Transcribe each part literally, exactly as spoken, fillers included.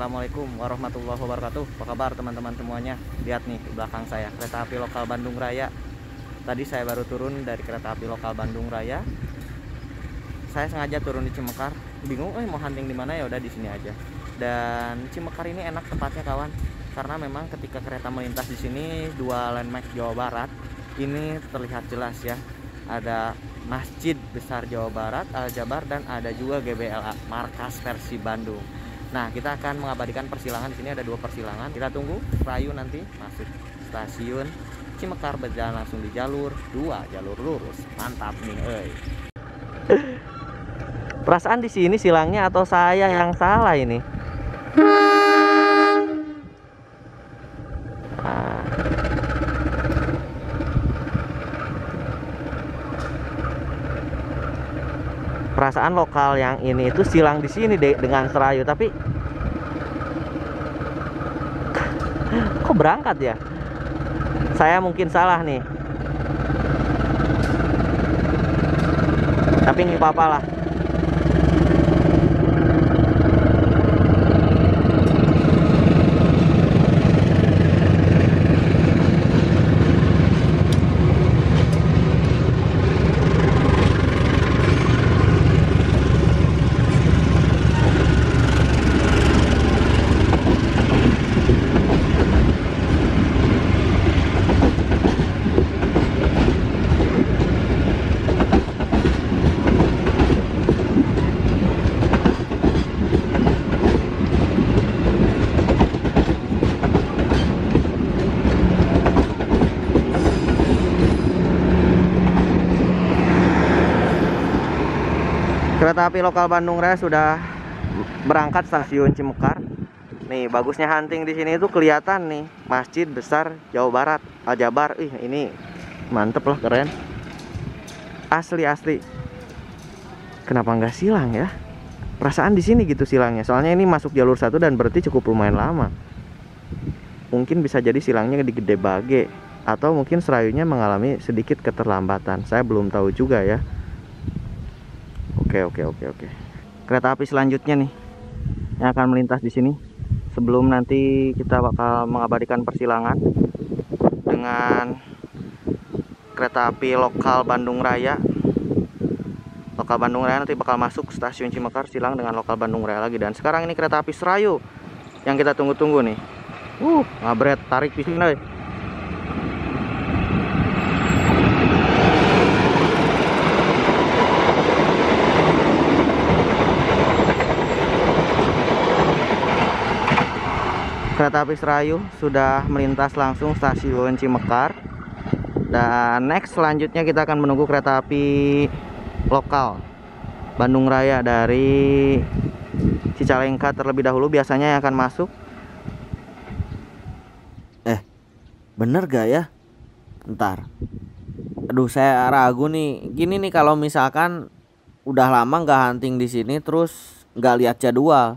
Assalamualaikum warahmatullahi wabarakatuh. Apa kabar teman-teman semuanya? Lihat nih di belakang saya, kereta api lokal Bandung Raya. Tadi saya baru turun dari kereta api lokal Bandung Raya. Saya sengaja turun di Cimekar. Bingung, eh mau hunting di mana, ya udah di sini aja. Dan Cimekar ini enak tempatnya kawan, karena memang ketika kereta melintas di sini dua landmark Jawa Barat ini terlihat jelas ya. Ada Masjid Besar Jawa Barat Al-Jabar dan ada juga G B L A markas versi Bandung. Nah, kita akan mengabadikan persilangan. Di sini ada dua persilangan. Kita tunggu Rayu nanti masuk stasiun Cimekar, berjalan langsung di jalur dua, jalur lurus. Mantap nih, euy. Perasaan di sini silangnya atau saya yang salah ini? Nah. Perasaan lokal yang ini itu silang di sini deh dengan Serayu, tapi kok berangkat ya? Saya mungkin salah nih. Tapi nggak apa-apa lah. Kereta api lokal Bandung Raya sudah berangkat stasiun Cimekar. Nih, bagusnya hunting di sini itu kelihatan nih Masjid Besar Jawa Barat Al-Jabar. Ih, ini mantep lah, keren. Asli asli. Kenapa nggak silang ya? Perasaan di sini gitu silangnya. Soalnya ini masuk jalur satu dan berarti cukup lumayan lama. Mungkin bisa jadi silangnya di Gede Bage, atau mungkin Serayunya mengalami sedikit keterlambatan. Saya belum tahu juga ya. Oke oke oke oke. Kereta api selanjutnya nih yang akan melintas di sini. Sebelum nanti kita bakal mengabadikan persilangan dengan kereta api lokal Bandung Raya. Lokal Bandung Raya nanti bakal masuk stasiun Cimekar, silang dengan lokal Bandung Raya lagi. Dan sekarang ini kereta api Serayu yang kita tunggu-tunggu nih. Uh, ngabret, tarik di sini. Kereta api Serayu sudah melintas langsung stasiun Cimekar. Dan next selanjutnya kita akan menunggu kereta api lokal Bandung Raya dari Cicalengka terlebih dahulu, biasanya yang akan masuk. Eh, bener gak ya? Ntar. Aduh, saya ragu nih. Gini nih, kalau misalkan udah lama nggak hunting di sini terus nggak lihat jadwal.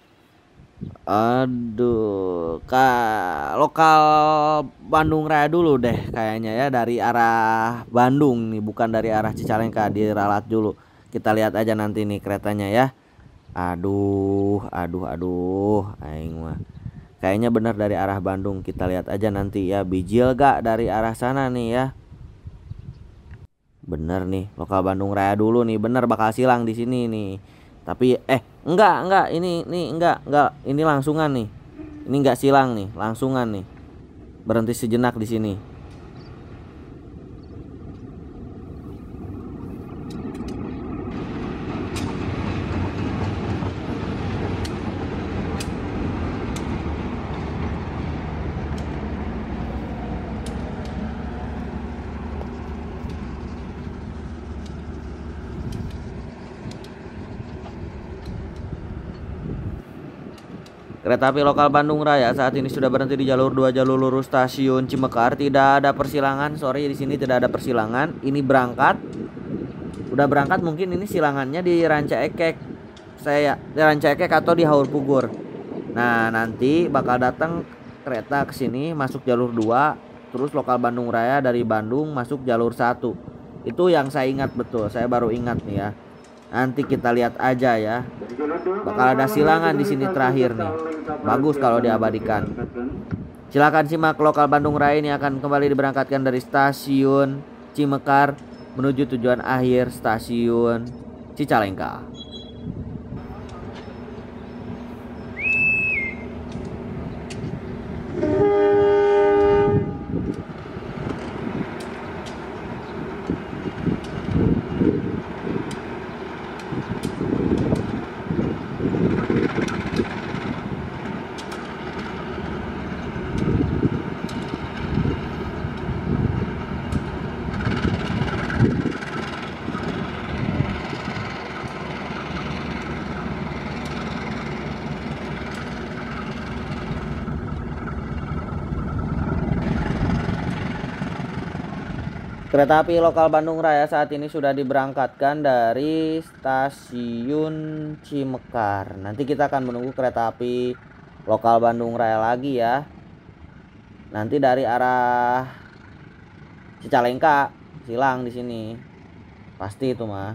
Aduh, kak, lokal Bandung Raya dulu deh kayaknya ya, dari arah Bandung nih, bukan dari arah Cicalengka, diralat dulu. Kita lihat aja nanti nih keretanya ya. Aduh, aduh, aduh, aing mah. Kayaknya bener dari arah Bandung. Kita lihat aja nanti ya, bijil gak dari arah sana nih ya. Bener nih, lokal Bandung Raya dulu nih, bener bakal silang di sini nih. Tapi eh enggak enggak ini nih enggak enggak ini langsungan nih. Ini enggak silang nih, langsungan nih. Berhenti sejenak di sini. Kereta api lokal Bandung Raya saat ini sudah berhenti di jalur dua, jalur lurus stasiun Cimekar. Tidak ada persilangan, sorry, di sini tidak ada persilangan. Ini berangkat, udah berangkat, mungkin ini silangannya di Ranca Ekek, saya di Ranca Ekek atau di Haur Pugur. Nah, nanti bakal datang kereta ke sini masuk jalur dua, terus lokal Bandung Raya dari Bandung masuk jalur satu. Itu yang saya ingat betul, saya baru ingat nih ya. Nanti kita lihat aja ya. Bakal ada silangan di sini terakhir nih. Bagus kalau diabadikan. Silakan simak lokal Bandung Raya ini akan kembali diberangkatkan dari stasiun Cimekar menuju tujuan akhir stasiun Cicalengka. Kereta api lokal Bandung Raya saat ini sudah diberangkatkan dari stasiun Cimekar. Nanti kita akan menunggu kereta api lokal Bandung Raya lagi ya. Nanti dari arah Cicalengka, silang di sini. Pasti itu mah.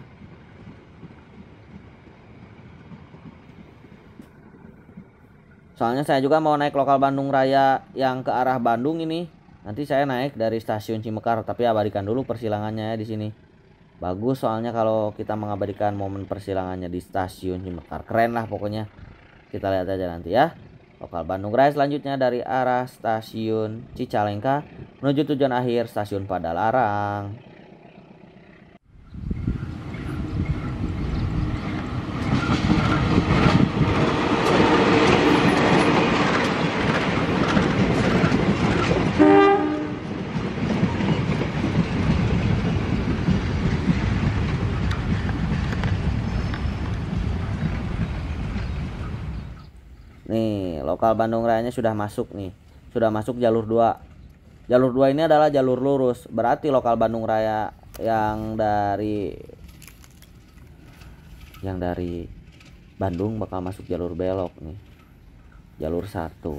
Soalnya saya juga mau naik lokal Bandung Raya yang ke arah Bandung ini. Nanti saya naik dari stasiun Cimekar, tapi abadikan dulu persilangannya ya di sini. Bagus soalnya kalau kita mengabadikan momen persilangannya di stasiun Cimekar. Keren lah pokoknya. Kita lihat aja nanti ya. Lokal Bandung Raya selanjutnya dari arah stasiun Cicalengka menuju tujuan akhir stasiun Padalarang. Nih, lokal Bandung Raya sudah masuk nih. Sudah masuk jalur dua. Jalur dua ini adalah jalur lurus. Berarti lokal Bandung Raya yang dari yang dari Bandung bakal masuk jalur belok nih. Jalur satu.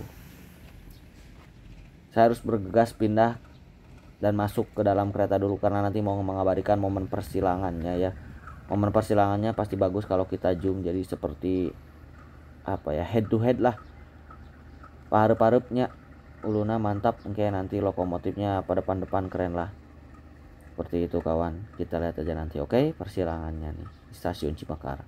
Saya harus bergegas pindah dan masuk ke dalam kereta dulu karena nanti mau mengabadikan momen persilangannya ya. Momen persilangannya pasti bagus kalau kita zoom, jadi seperti apa ya, head to head lah. Parup-parupnya uluna mantap, kayak nanti lokomotifnya pada depan-depan keren lah. Seperti itu kawan, kita lihat aja nanti. Oke, persilangannya nih di stasiun Cimekar.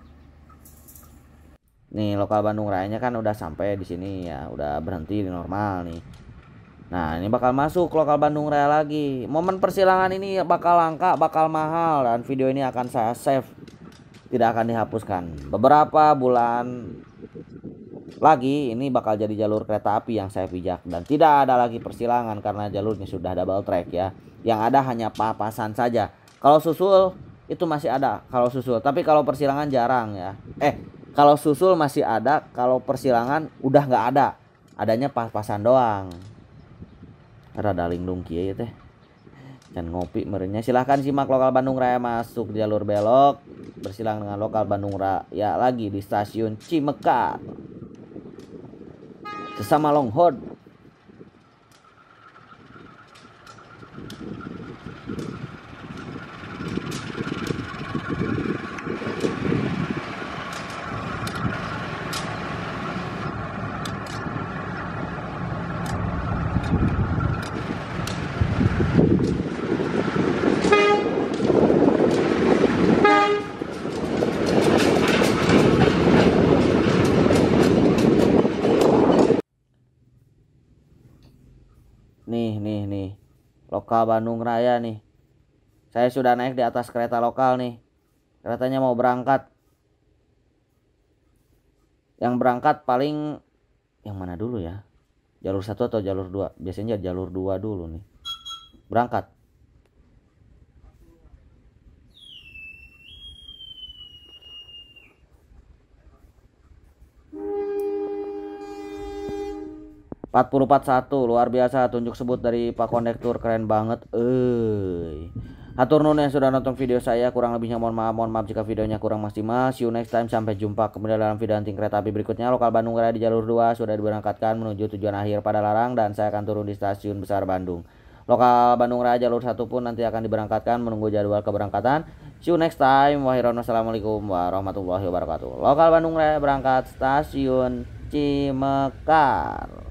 Nih lokal Bandung Raya kan udah sampai di sini ya, udah berhenti di normal nih. Nah, ini bakal masuk lokal Bandung Raya lagi. Momen persilangan ini bakal langka, bakal mahal, dan video ini akan saya save, tidak akan dihapuskan. Beberapa bulan lagi ini bakal jadi jalur kereta api yang saya pijak, dan tidak ada lagi persilangan karena jalurnya sudah double track ya. Yang ada hanya papasan saja. Kalau susul itu masih ada, kalau susul. Tapi kalau persilangan jarang ya. Eh, kalau susul masih ada, kalau persilangan udah nggak ada. Adanya pas-pasan doang. Rada linglung kieu teh. Dan ngopi merenya. Silahkan simak lokal Bandung Raya masuk jalur belok, bersilang dengan lokal Bandung Raya lagi di stasiun Cimekar. Sesama Longhorn. Nih, nih, nih. Lokal Bandung Raya nih. Saya sudah naik di atas kereta lokal nih. Keretanya mau berangkat. Yang berangkat paling yang mana dulu ya? Jalur satu atau jalur dua? Biasanya jalur dua dulu nih. Berangkat. empat puluh empat satu, luar biasa tunjuk sebut dari Pak Kondektur, keren banget. Eh, hatur nuhun yang sudah nonton video saya, kurang lebihnya mohon maaf. Mohon maaf jika videonya kurang maksimal. See you next time, sampai jumpa kemudian dalam video hunting kereta api berikutnya. Lokal Bandung Raya di jalur dua sudah diberangkatkan menuju tujuan akhir Padalarang, dan saya akan turun di stasiun besar Bandung. Lokal Bandung Raya jalur satu pun nanti akan diberangkatkan, menunggu jadwal keberangkatan. See you next time. Wassalamualaikum warahmatullahi wabarakatuh. Lokal Bandung Raya berangkat stasiun Cimekar.